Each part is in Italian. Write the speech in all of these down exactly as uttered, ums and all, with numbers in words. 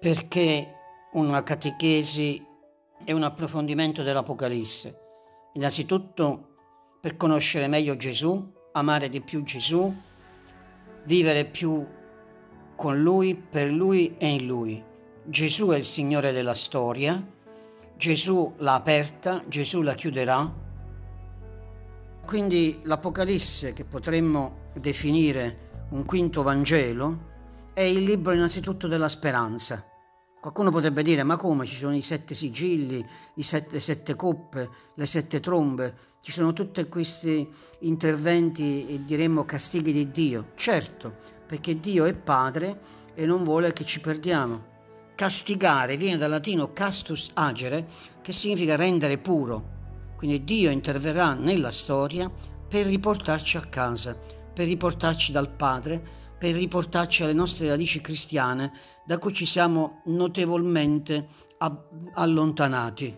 Perché una catechesi e un approfondimento dell'Apocalisse? Innanzitutto per conoscere meglio Gesù, amare di più Gesù, vivere più con Lui, per Lui e in Lui. Gesù è il Signore della storia, Gesù l'ha aperta, Gesù la chiuderà. Quindi l'Apocalisse, che potremmo definire un quinto Vangelo, è il libro innanzitutto della speranza. Qualcuno potrebbe dire: ma come, ci sono i sette sigilli, i sette, le sette coppe, le sette trombe, ci sono tutti questi interventi e diremmo castighi di Dio? Certo, perché Dio è Padre e non vuole che ci perdiamo. Castigare viene dal latino castus agere, che significa rendere puro. Quindi Dio interverrà nella storia per riportarci a casa, per riportarci dal Padre, per riportarci alle nostre radici cristiane, da cui ci siamo notevolmente allontanati.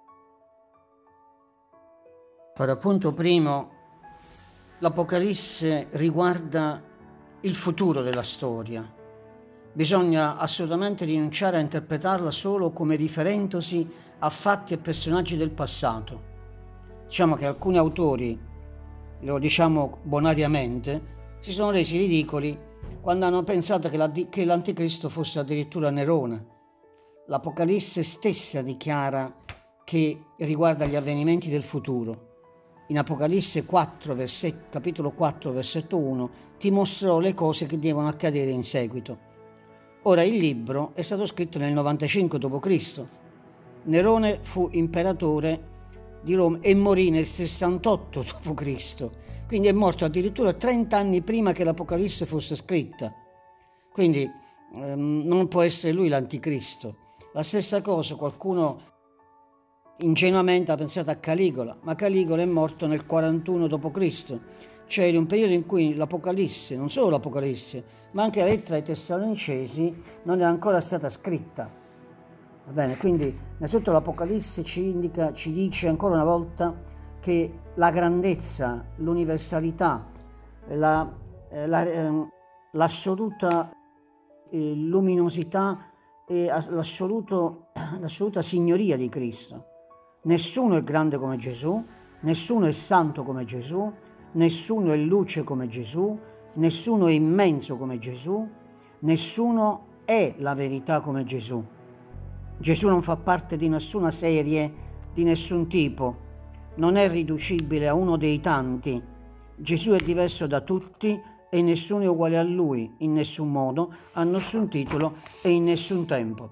Ora, punto primo, l'Apocalisse riguarda il futuro della storia. Bisogna assolutamente rinunciare a interpretarla solo come riferendosi a fatti e personaggi del passato. Diciamo che alcuni autori, lo diciamo bonariamente, si sono resi ridicoli quando hanno pensato che l'Anticristo fosse addirittura Nerone. L'Apocalisse stessa dichiara che riguarda gli avvenimenti del futuro. In Apocalisse quattro, versetto, capitolo quattro, versetto uno, ti mostrerò le cose che devono accadere in seguito. Ora, il libro è stato scritto nel novantacinque dopo Cristo Nerone fu imperatore di Roma e morì nel sessantotto dopo Cristo Quindi è morto addirittura trenta anni prima che l'Apocalisse fosse scritta. Quindi ehm, non può essere lui l'Anticristo. La stessa cosa, qualcuno ingenuamente ha pensato a Caligola, ma Caligola è morto nel quarantuno dopo Cristo Cioè in un periodo in cui l'Apocalisse, non solo l'Apocalisse, ma anche la lettera ai Tessalonicesi non è ancora stata scritta. Va bene? Quindi innanzitutto l'Apocalisse ci indica, ci dice ancora una volta che la grandezza, l'universalità, la, la, eh, l'assoluta eh, luminosità e l'assoluta signoria di Cristo. Nessuno è grande come Gesù, nessuno è santo come Gesù, nessuno è luce come Gesù, nessuno è immenso come Gesù, nessuno è la verità come Gesù. Gesù non fa parte di nessuna serie, di nessun tipo, non è riducibile a uno dei tanti. Gesù è diverso da tutti e nessuno è uguale a lui, in nessun modo, a nessun titolo e in nessun tempo.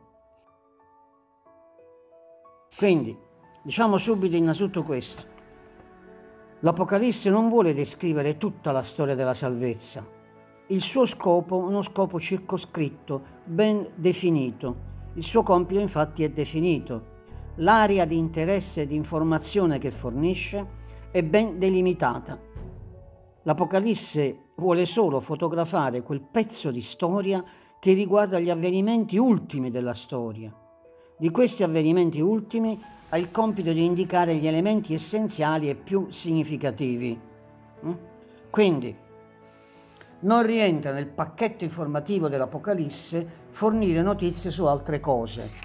Quindi, diciamo subito innanzitutto questo. L'Apocalisse non vuole descrivere tutta la storia della salvezza. Il suo scopo è uno scopo circoscritto, ben definito. Il suo compito infatti è definito. L'area di interesse e di informazione che fornisce è ben delimitata. L'Apocalisse vuole solo fotografare quel pezzo di storia che riguarda gli avvenimenti ultimi della storia. Di questi avvenimenti ultimi ha il compito di indicare gli elementi essenziali e più significativi. Quindi non rientra nel pacchetto informativo dell'Apocalisse fornire notizie su altre cose.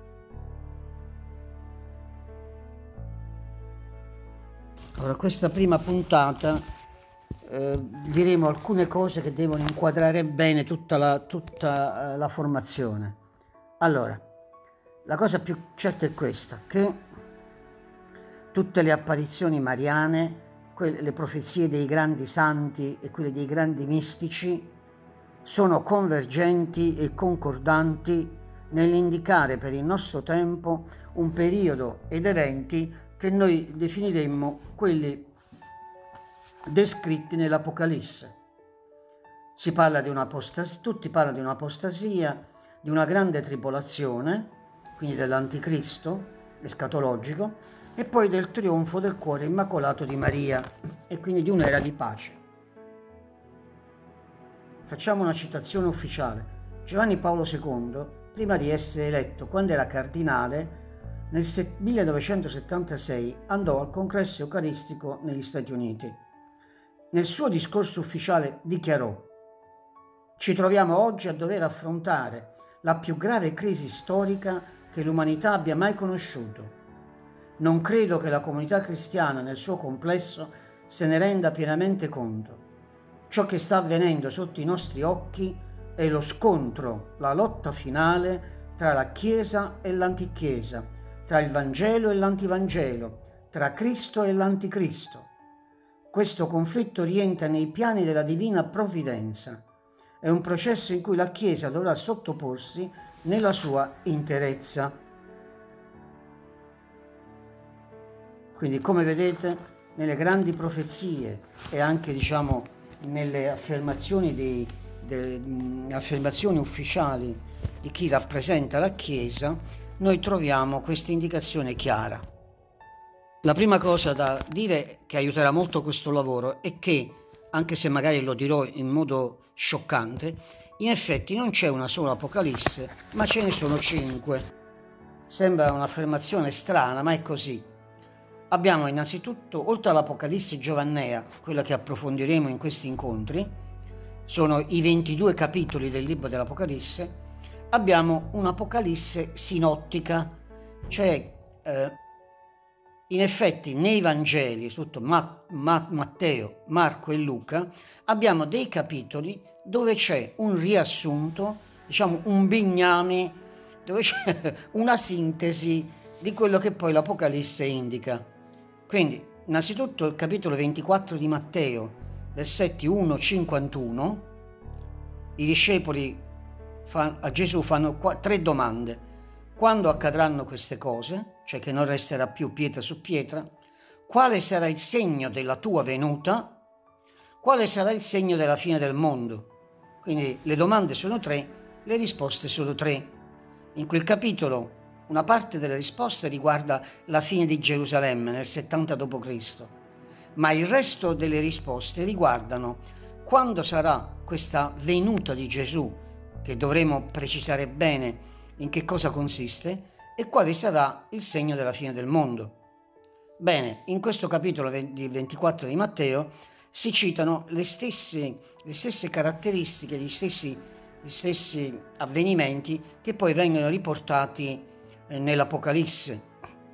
Ora, questa prima puntata eh, diremo alcune cose che devono inquadrare bene tutta la, tutta, eh, la formazione. Allora, la cosa più certa è questa, che tutte le apparizioni mariane, quelle, le profezie dei grandi santi e quelle dei grandi mistici sono convergenti e concordanti nell'indicare per il nostro tempo un periodo ed eventi che noi definiremmo quelli descritti nell'Apocalisse. Si parla di un'apostasia, tutti parlano di un'apostasia, di una grande tribolazione, quindi dell'Anticristo escatologico, e poi del trionfo del cuore immacolato di Maria, e quindi di un'era di pace. Facciamo una citazione ufficiale. Giovanni Paolo secondo, prima di essere eletto, quando era cardinale, nel millenovecentosettantasei andò al congresso eucaristico negli Stati Uniti. Nel suo discorso ufficiale dichiarò: ci troviamo oggi a dover affrontare la più grave crisi storica che l'umanità abbia mai conosciuto. Non credo che la comunità cristiana nel suo complesso se ne renda pienamente conto. Ciò che sta avvenendo sotto i nostri occhi è lo scontro, la lotta finale tra la Chiesa e l'Antichiesa, tra il Vangelo e l'Antivangelo, tra Cristo e l'Anticristo. Questo conflitto rientra nei piani della divina provvidenza. È un processo in cui la Chiesa dovrà sottoporsi nella sua interezza. Quindi, come vedete, nelle grandi profezie e anche, diciamo, nelle affermazioni, di, delle affermazioni ufficiali di chi rappresenta la Chiesa, noi troviamo questa indicazione chiara. La prima cosa da dire che aiuterà molto questo lavoro è che, anche se magari lo dirò in modo scioccante, in effetti non c'è una sola Apocalisse, ma ce ne sono cinque. Sembra un'affermazione strana, ma è così. Abbiamo innanzitutto, oltre all'Apocalisse giovannea, quella che approfondiremo in questi incontri, sono i ventidue capitoli del libro dell'Apocalisse, abbiamo un'Apocalisse sinottica, cioè eh, in effetti nei Vangeli, soprattutto Matteo, Marco e Luca, abbiamo dei capitoli dove c'è un riassunto, diciamo un bignami, dove c'è una sintesi di quello che poi l'Apocalisse indica. Quindi, innanzitutto il capitolo ventiquattro di Matteo, versetti uno cinquantuno, i discepoli a Gesù fanno tre domande. Quando accadranno queste cose, cioè che non resterà più pietra su pietra? Quale sarà il segno della tua venuta? Quale sarà il segno della fine del mondo? Quindi le domande sono tre, le risposte sono tre. In quel capitolo una parte delle risposte riguarda la fine di Gerusalemme nel settanta dopo Cristo, ma il resto delle risposte riguardano quando sarà questa venuta di Gesù, che dovremo precisare bene in che cosa consiste e quale sarà il segno della fine del mondo. Bene, in questo capitolo ventiquattro di Matteo si citano le stesse, le stesse caratteristiche, gli stessi, gli stessi avvenimenti che poi vengono riportati eh, nell'Apocalisse.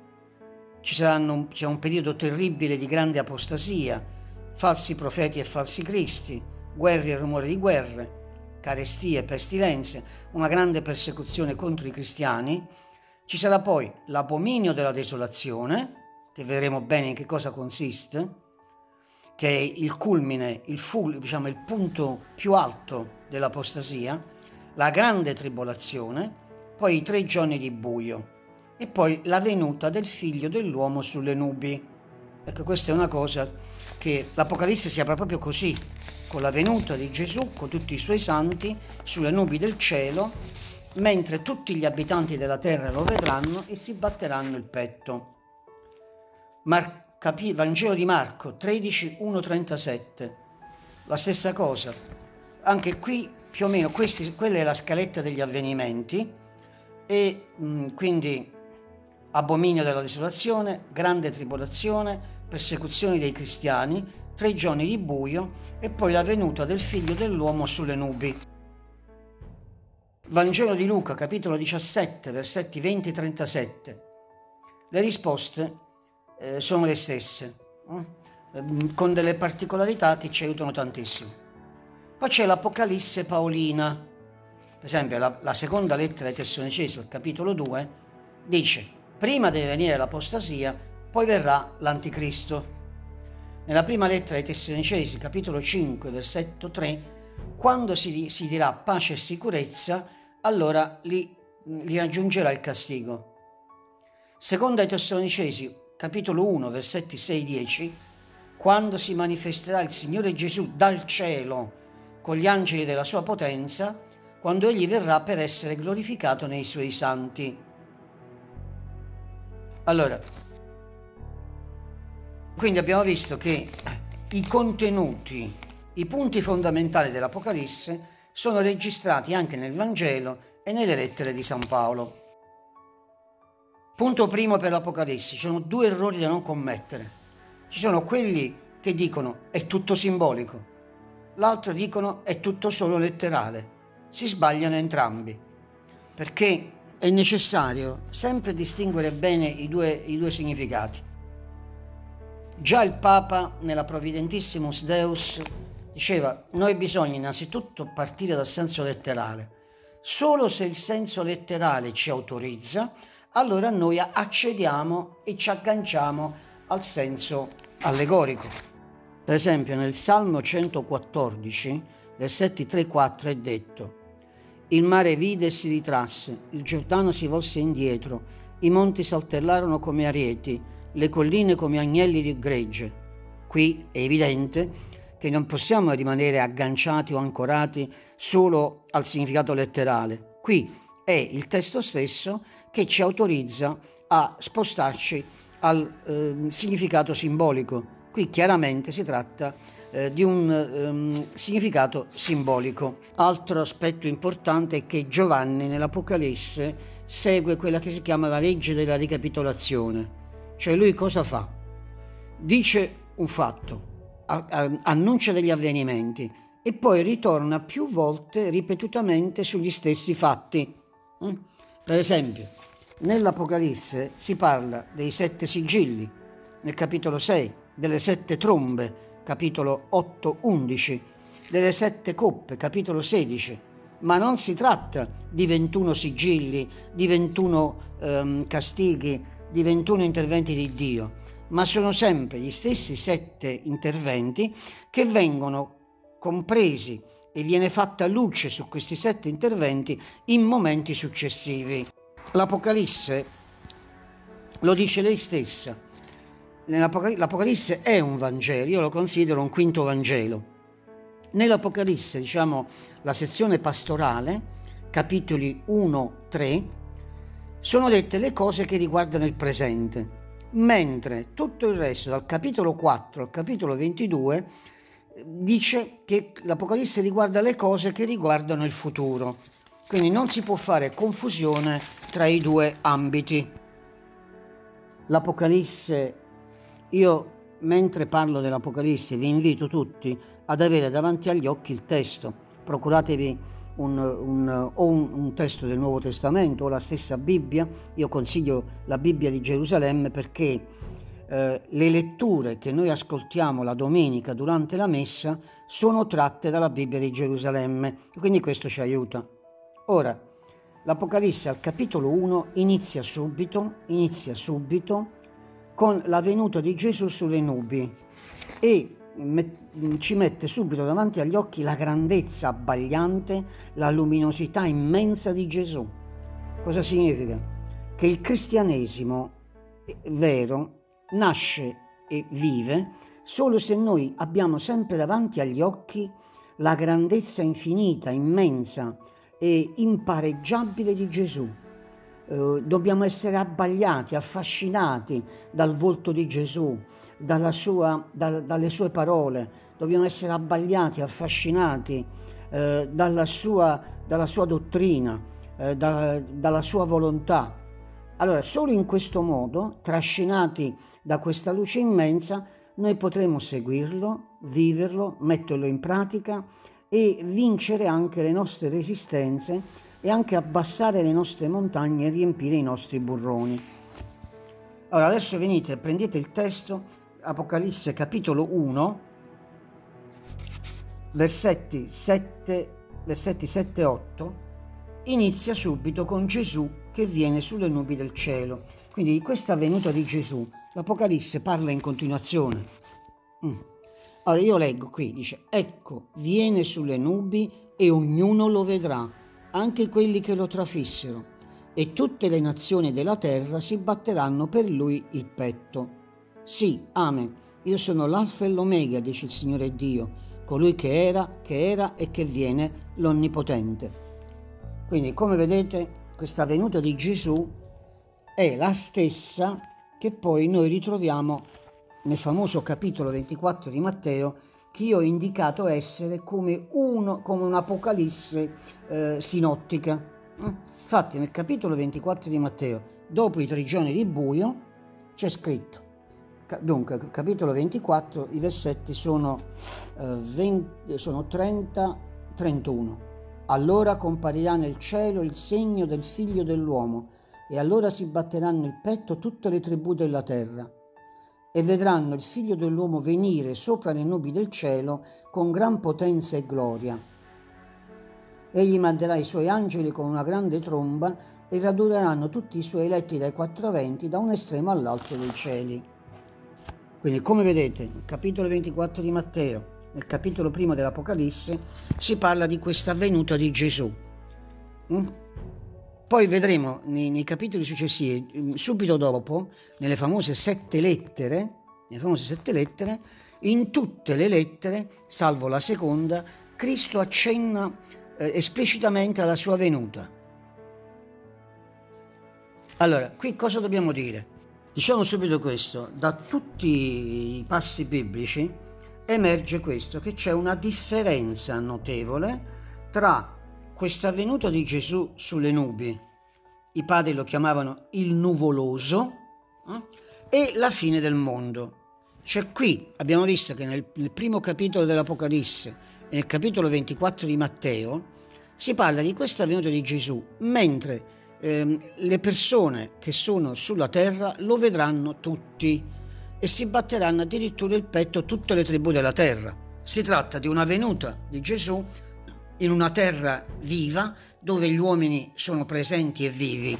Ci saranno, c'è un periodo terribile di grande apostasia, falsi profeti e falsi cristi, guerre e rumore di guerre, carestie e pestilenze, una grande persecuzione contro i cristiani. Ci sarà poi l'abominio della desolazione, che vedremo bene in che cosa consiste, che è il culmine, il, fu, diciamo, il punto più alto dell'apostasia, la grande tribolazione, poi i tre giorni di buio e poi la venuta del figlio dell'uomo sulle nubi. Ecco, questa è una cosa che l'Apocalisse si apre proprio così, con la venuta di Gesù, con tutti i suoi santi, sulle nubi del cielo, mentre tutti gli abitanti della terra lo vedranno e si batteranno il petto. Mar- capi- Vangelo di Marco tredici, uno trentasette, la stessa cosa. Anche qui più o meno questi, quella è la scaletta degli avvenimenti e mh, quindi abominio della desolazione, grande tribolazione, persecuzioni dei cristiani, tre giorni di buio e poi la venuta del figlio dell'uomo sulle nubi. Vangelo di Luca, capitolo diciassette, versetti venti trentasette. Le risposte eh, sono le stesse, eh? con delle particolarità che ci aiutano tantissimo. Poi c'è l'Apocalisse paolina. Per esempio, la, la seconda lettera ai Tessalonicesi, al capitolo due, dice: prima deve venire l'apostasia, poi verrà l'Anticristo. Nella prima lettera ai Tessalonicesi, capitolo cinque, versetto tre, quando si, si dirà pace e sicurezza, allora li, li raggiungerà il castigo. Seconda ai Tessalonicesi, capitolo uno, versetti sei dieci, quando si manifesterà il Signore Gesù dal cielo con gli angeli della sua potenza, quando egli verrà per essere glorificato nei suoi santi. Allora, quindi abbiamo visto che i contenuti, i punti fondamentali dell'Apocalisse sono registrati anche nel Vangelo e nelle lettere di San Paolo. Punto primo per l'Apocalisse: ci sono due errori da non commettere. Ci sono quelli che dicono è tutto simbolico, l'altro dicono è tutto solo letterale. Si sbagliano entrambi. perché è necessario sempre distinguere bene i due, i due significati. Già il Papa nella Providentissimus Deus diceva: noi bisogna innanzitutto partire dal senso letterale. Solo se il senso letterale ci autorizza, allora noi accediamo e ci agganciamo al senso allegorico. Per esempio nel Salmo centoquattordici, versetti tre quattro è detto: il mare vide e si ritrasse, il Giordano si volse indietro, i monti saltellarono come arieti, le colline come agnelli di gregge. Qui è evidente che non possiamo rimanere agganciati o ancorati solo al significato letterale. Qui è il testo stesso che ci autorizza a spostarci al eh, significato simbolico. Qui chiaramente si tratta eh, di un um, significato simbolico. Altro aspetto importante è che Giovanni nell'Apocalisse segue quella che si chiama la legge della ricapitolazione. Cioè lui cosa fa? Dice un fatto, a, a, annuncia degli avvenimenti e poi ritorna più volte ripetutamente sugli stessi fatti. Mm? Per esempio, nell'Apocalisse si parla dei sette sigilli, nel capitolo sei, delle sette trombe, capitolo otto undici, delle sette coppe, capitolo sedici, ma non si tratta di ventuno sigilli, di ventuno ehm, castighi, di ventuno interventi di Dio, ma sono sempre gli stessi sette interventi che vengono compresi e viene fatta luce su questi sette interventi in momenti successivi. L'Apocalisse lo dice lei stessa. L'Apocalisse è un Vangelo, io lo considero un quinto Vangelo. Nell'Apocalisse, diciamo, la sezione pastorale, capitoli uno tre, sono dette le cose che riguardano il presente, mentre tutto il resto, dal capitolo quattro al capitolo ventidue, dice che l'Apocalisse riguarda le cose che riguardano il futuro. Quindi non si può fare confusione tra i due ambiti. L'Apocalisse, io mentre parlo dell'Apocalisse vi invito tutti ad avere davanti agli occhi il testo. Procuratevi un, un, o un, un testo del Nuovo Testamento o la stessa Bibbia. Io consiglio la Bibbia di Gerusalemme perché eh, le letture che noi ascoltiamo la domenica durante la messa sono tratte dalla Bibbia di Gerusalemme, quindi questo ci aiuta. Ora, l'Apocalisse al capitolo uno inizia subito, inizia subito con la venuta di Gesù sulle nubi e ci mette subito davanti agli occhi la grandezza abbagliante, la luminosità immensa di Gesù. Cosa significa? Che il cristianesimo vero nasce e vive solo se noi abbiamo sempre davanti agli occhi la grandezza infinita, immensa e impareggiabile di Gesù. Eh, dobbiamo essere abbagliati, affascinati dal volto di Gesù, dalla sua, da, dalle sue parole, dobbiamo essere abbagliati, affascinati eh, dalla, sua, dalla sua dottrina, eh, da, dalla sua volontà. Allora, solo in questo modo, trascinati da questa luce immensa, noi potremo seguirlo, viverlo, metterlo in pratica e vincere anche le nostre resistenze e anche abbassare le nostre montagne e riempire i nostri burroni. Allora, adesso venite, prendete il testo, Apocalisse capitolo uno, versetti sette, versetti sette otto, inizia subito con Gesù che viene sulle nubi del cielo. Quindi di questa venuta di Gesù l'Apocalisse parla in continuazione. Mm. Allora io leggo qui, dice: ecco, viene sulle nubi e ognuno lo vedrà, anche quelli che lo trafissero, e tutte le nazioni della terra si batteranno per lui il petto. Sì, amen, io sono l'Alfa e l'Omega, dice il Signore Dio, colui che era, che era e che viene, l'Onnipotente. Quindi, come vedete, questa venuta di Gesù è la stessa che poi noi ritroviamo nel famoso capitolo ventiquattro di Matteo, che io ho indicato essere come, uno, come un'apocalisse eh, sinottica. Infatti nel capitolo ventiquattro di Matteo, dopo i tre giorni di buio, c'è scritto, dunque capitolo ventiquattro, i versetti sono, eh, venti, sono trenta trentuno. Allora comparirà nel cielo il segno del Figlio dell'uomo, e allora si batteranno il petto tutte le tribù della terra, e vedranno il Figlio dell'uomo venire sopra le nubi del cielo con gran potenza e gloria. Egli manderà i suoi angeli con una grande tromba e raduneranno tutti i suoi eletti dai quattro venti, da un estremo all'altro dei cieli. Quindi, come vedete, nel capitolo ventiquattro di Matteo, nel capitolo primo dell'Apocalisse, si parla di questa venuta di Gesù. Mm? Poi vedremo nei, nei capitoli successivi, subito dopo, nelle famose sette lettere, nelle famose sette lettere, in tutte le lettere, salvo la seconda, Cristo accenna eh, esplicitamente alla sua venuta. Allora, qui cosa dobbiamo dire? Diciamo subito questo: da tutti i passi biblici emerge questo, che c'è una differenza notevole tra questa venuta di Gesù sulle nubi, i padri lo chiamavano il nuvoloso, eh, e la fine del mondo. Cioè qui abbiamo visto che nel, nel primo capitolo dell'Apocalisse e nel capitolo ventiquattro di Matteo si parla di questa venuta di Gesù, mentre ehm, le persone che sono sulla terra lo vedranno tutti e si batteranno addirittura il petto tutte le tribù della terra. Si tratta di una venuta di Gesù in una terra viva, dove gli uomini sono presenti e vivi.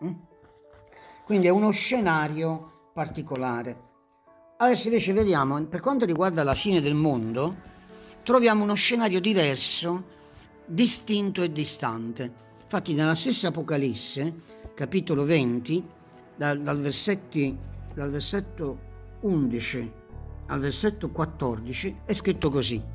Quindi è uno scenario particolare. Adesso invece vediamo, per quanto riguarda la fine del mondo, troviamo uno scenario diverso, distinto e distante. Infatti nella stessa Apocalisse, capitolo venti, dal, dal, versetti, dal versetto undici al versetto quattordici, è scritto così: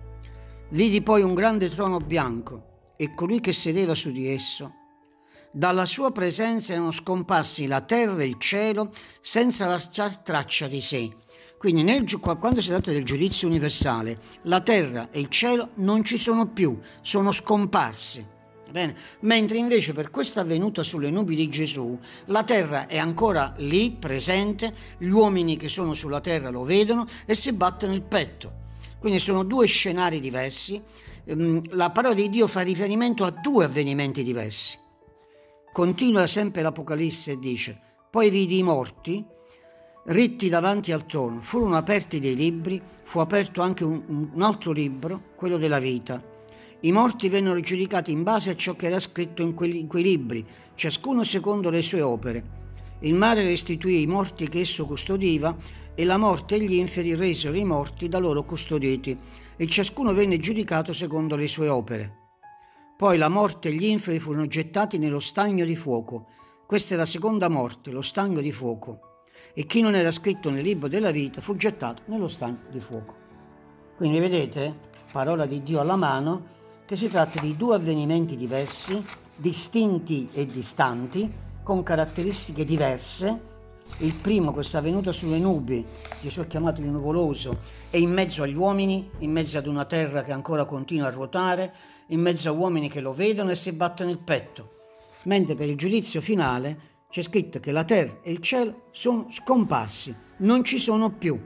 vidi poi un grande trono bianco e colui che sedeva su di esso. Dalla sua presenza erano scomparsi la terra e il cielo senza lasciar traccia di sé. Quindi nel, quando si tratta del giudizio universale, la terra e il cielo non ci sono più, sono scomparsi. Bene? Mentre invece per questa venuta sulle nubi di Gesù, la terra è ancora lì, presente, gli uomini che sono sulla terra lo vedono e si battono il petto. Quindi sono due scenari diversi. La parola di Dio fa riferimento a due avvenimenti diversi. Continua sempre l'Apocalisse e dice: poi vidi i morti ritti davanti al trono, furono aperti dei libri, fu aperto anche un, un altro libro, quello della vita. I morti vennero giudicati in base a ciò che era scritto in, quelli, in quei libri, ciascuno secondo le sue opere. Il mare restituì i morti che esso custodiva, e la morte e gli inferi resero i morti da loro custoditi, e ciascuno venne giudicato secondo le sue opere. Poi la morte e gli inferi furono gettati nello stagno di fuoco. Questa è la seconda morte, lo stagno di fuoco. E chi non era scritto nel libro della vita fu gettato nello stagno di fuoco. Quindi vedete, parola di Dio alla mano, che si tratta di due avvenimenti diversi, distinti e distanti, con caratteristiche diverse. Il primo, questa venuta sulle nubi, Gesù è chiamato il nuvoloso, è in mezzo agli uomini, in mezzo ad una terra che ancora continua a ruotare, in mezzo a uomini che lo vedono e si battono il petto. Mentre per il giudizio finale c'è scritto che la terra e il cielo sono scomparsi, non ci sono più.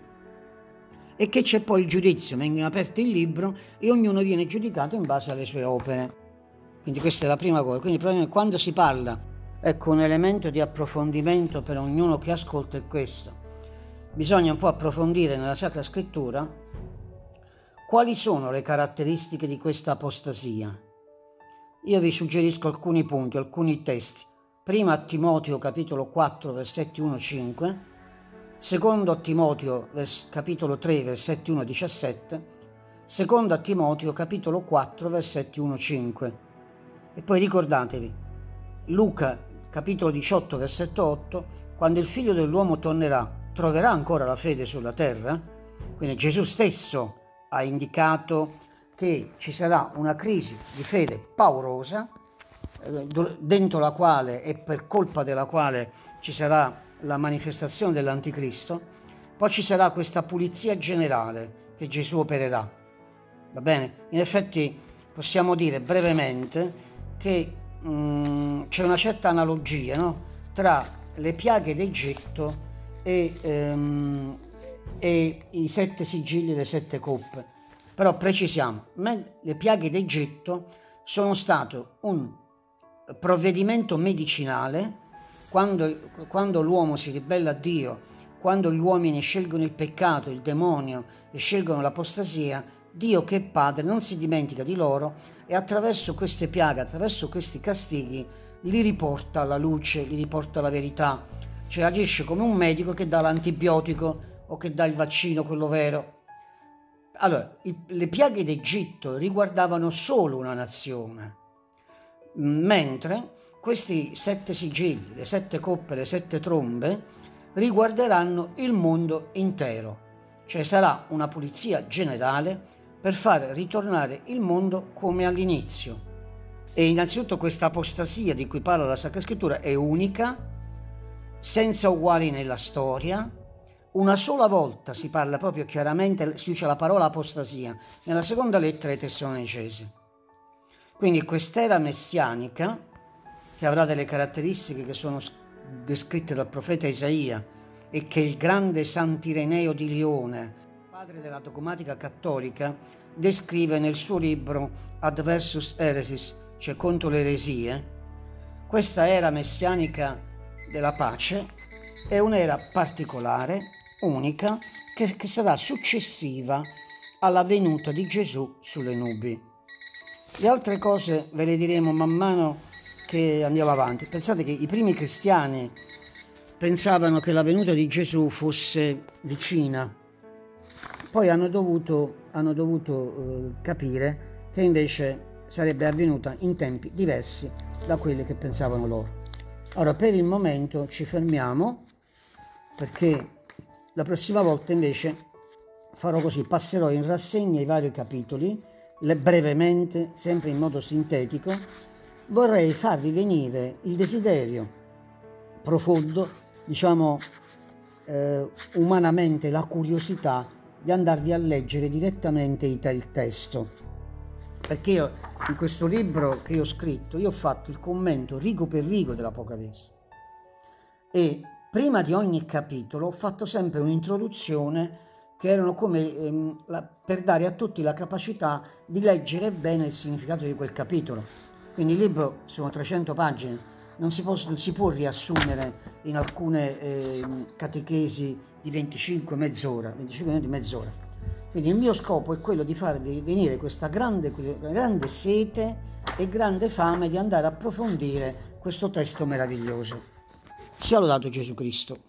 E che c'è poi il giudizio, vengono aperti il libro e ognuno viene giudicato in base alle sue opere. Quindi questa è la prima cosa. Quindi quando si parla, ecco, un elemento di approfondimento per ognuno che ascolta è questo: bisogna un po' approfondire nella Sacra Scrittura quali sono le caratteristiche di questa apostasia. Io vi suggerisco alcuni punti, alcuni testi. Prima a Timoteo capitolo quattro versetti uno cinque, secondo a Timoteo capitolo tre versetti uno diciassette, secondo a Timoteo capitolo quattro versetti uno cinque. E poi ricordatevi Luca capitolo diciotto versetto otto: quando il figlio dell'uomo tornerà, troverà ancora la fede sulla terra? Quindi Gesù stesso ha indicato che ci sarà una crisi di fede paurosa, dentro la quale e per colpa della quale ci sarà la manifestazione dell'anticristo. Poi ci sarà questa pulizia generale che Gesù opererà. Va bene? In effetti possiamo dire brevemente che mh, c'è una certa analogia, no? Tra le piaghe d'Egitto e, ehm, e i sette sigilli e le sette coppe. Però precisiamo, le piaghe d'Egitto sono stato un provvedimento medicinale quando, quando l'uomo si ribella a Dio, quando gli uomini scelgono il peccato, il demonio e scelgono l'apostasia. Dio, che è Padre, non si dimentica di loro e attraverso queste piaghe, attraverso questi castighi, li riporta alla luce, li riporta alla verità. Cioè agisce come un medico che dà l'antibiotico o che dà il vaccino, quello vero. Allora, il, le piaghe d'Egitto riguardavano solo una nazione, mentre questi sette sigilli, le sette coppe, le sette trombe riguarderanno il mondo intero. Cioè sarà una pulizia generale per far ritornare il mondo come all'inizio. E innanzitutto questa apostasia di cui parla la Sacra Scrittura è unica, senza uguali nella storia. Una sola volta si parla proprio chiaramente, si usa la parola apostasia, nella seconda lettera ai Tessalonicesi. Quindi quest'era messianica, che avrà delle caratteristiche che sono descritte dal profeta Isaia e che il grande Sant'Ireneo di Lione, padre della dogmatica cattolica, descrive nel suo libro Adversus Heresis, cioè contro le eresie. Questa era messianica della pace è un'era particolare, unica, che, che sarà successiva alla venuta di Gesù sulle nubi. Le altre cose ve le diremo man mano che andiamo avanti. Pensate che i primi cristiani pensavano che la venuta di Gesù fosse vicina, poi hanno dovuto, hanno dovuto eh, capire che invece sarebbe avvenuta in tempi diversi da quelli che pensavano loro. Ora, per il momento ci fermiamo, perché la prossima volta invece farò così, passerò in rassegna i vari capitoli, le, brevemente, sempre in modo sintetico. Vorrei farvi venire il desiderio profondo, diciamo eh, umanamente la curiosità di andarvi a leggere direttamente il testo, perché io in questo libro che io ho scritto io ho fatto il commento rigo per rigo dell'Apocalisse e prima di ogni capitolo ho fatto sempre un'introduzione che erano come ehm, la, per dare a tutti la capacità di leggere bene il significato di quel capitolo. Quindi il libro sono trecento pagine, non si può, non si può riassumere in alcune eh, catechesi di venticinque, mezz'ora, venticinque minuti, mezz'ora. Quindi il mio scopo è quello di farvi venire questa grande, grande sete e grande fame di andare a approfondire questo testo meraviglioso. Sia lodato Gesù Cristo.